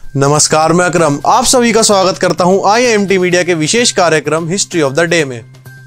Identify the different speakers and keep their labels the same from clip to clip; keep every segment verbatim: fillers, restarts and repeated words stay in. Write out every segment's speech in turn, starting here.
Speaker 1: नमस्कार, मैं अकरम आप सभी का स्वागत करता हूं I I M T media के विशेष कार्यक्रम हिस्ट्री ऑफ द डे में।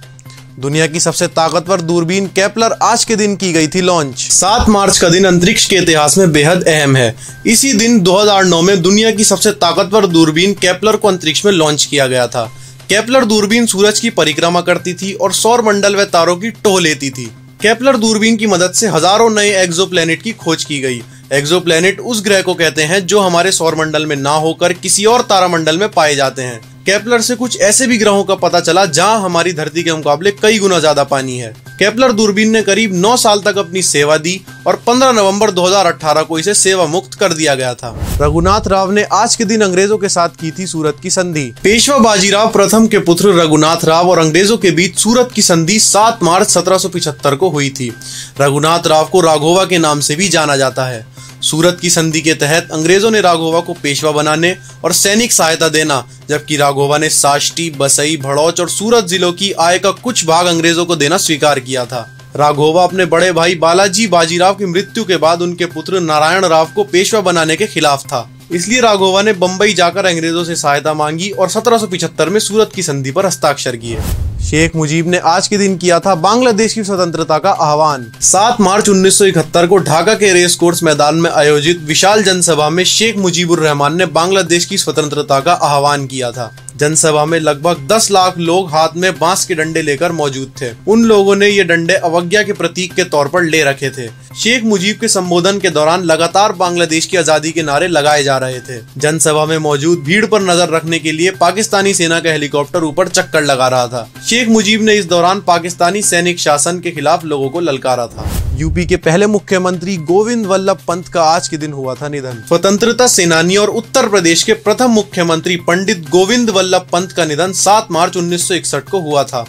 Speaker 1: दुनिया की सबसे ताकतवर दूरबीन केपलर आज के दिन की गई थी लॉन्च। सात मार्च का दिन अंतरिक्ष के इतिहास में बेहद अहम है। इसी दिन दो हज़ार नौ में दुनिया की सबसे ताकतवर दूरबीन केपलर को अंतरिक्ष में लॉन्च किया गया था। केपलर दूरबीन सूरज की परिक्रमा करती थी और सौर मंडल व तारों की टोह लेती थी। केपलर दूरबीन की मदद से हजारों नए एक्सोप्लैनेट की खोज की गई। एक्सोप्लैनेट उस ग्रह को कहते हैं जो हमारे सौर मंडल में ना होकर किसी और तारामंडल में पाए जाते हैं। केपलर से कुछ ऐसे भी ग्रहों का पता चला जहां हमारी धरती के मुकाबले कई गुना ज्यादा पानी है। केपलर दूरबीन ने करीब नौ साल तक अपनी सेवा दी और पंद्रह नवंबर दो हज़ार अठारह को इसे सेवा मुक्त कर दिया गया था। रघुनाथ राव ने आज के दिन अंग्रेजों के साथ की थी सूरत की संधि। पेशवा बाजीराव प्रथम के पुत्र रघुनाथ राव और अंग्रेजों के बीच सूरत की संधि सात मार्च सत्रह सौ पिछहत्तर को हुई थी। रघुनाथ राव को राघोवा के नाम से भी जाना जाता है। सूरत की संधि के तहत अंग्रेजों ने राघोवा को पेशवा बनाने और सैनिक सहायता देना, जबकि राघोवा ने साष्टी, बसई, भड़ौच और सूरत जिलों की आय का कुछ भाग अंग्रेजों को देना स्वीकार किया था। राघोवा अपने बड़े भाई बालाजी बाजीराव की मृत्यु के बाद उनके पुत्र नारायण राव को पेशवा बनाने के खिलाफ था। इसलिए राघोवा ने बंबई जाकर अंग्रेजों से सहायता मांगी और सत्रह सौ पिछहत्तर में सूरत की संधि पर हस्ताक्षर किए। शेख मुजीब ने आज के दिन किया था बांग्लादेश की स्वतंत्रता का आह्वान। सात मार्च उन्नीस सौ इकहत्तर को ढाका के रेस कोर्स मैदान में आयोजित विशाल जनसभा में शेख मुजीबुर रहमान ने बांग्लादेश की स्वतंत्रता का आह्वान किया था। जनसभा में लगभग दस लाख लोग हाथ में बांस के डंडे लेकर मौजूद थे। उन लोगों ने ये डंडे अवज्ञा के प्रतीक के तौर पर ले रखे थे। शेख मुजीब के संबोधन के दौरान लगातार बांग्लादेश की आजादी के नारे लगाए जा रहे थे। जनसभा में मौजूद भीड़ पर नजर रखने के लिए पाकिस्तानी सेना का हेलीकॉप्टर ऊपर चक्कर लगा रहा था। शेख मुजीब ने इस दौरान पाकिस्तानी सैनिक शासन के खिलाफ लोगों को ललकारा था। यूपी के पहले मुख्यमंत्री गोविंद वल्लभ पंत का आज के दिन हुआ था निधन। स्वतंत्रता सेनानी और उत्तर प्रदेश के प्रथम मुख्यमंत्री पंडित गोविंद वल्लभ पंत का निधन सात मार्च उन्नीस सौ इकसठ को हुआ था।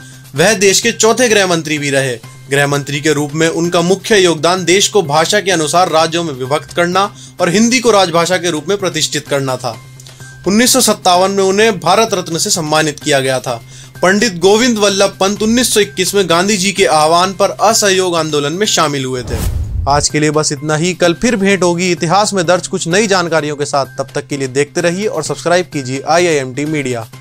Speaker 1: वह देश के चौथे गृह मंत्री भी रहे। गृह मंत्री के रूप में उनका मुख्य योगदान देश को भाषा के अनुसार राज्यों में विभक्त करना और हिंदी को राजभाषा के रूप में प्रतिष्ठित करना था। उन्नीस सौ सत्तावन में उन्हें भारत रत्न से सम्मानित किया गया था। पंडित गोविंद वल्लभ पंत उन्नीस सौ इक्कीस में गांधी जी के आह्वान पर असहयोग आंदोलन में शामिल हुए थे। आज के लिए बस इतना ही। कल फिर भेंट होगी इतिहास में दर्ज कुछ नई जानकारियों के साथ। तब तक के लिए देखते रहिए और सब्सक्राइब कीजिए I I M T media.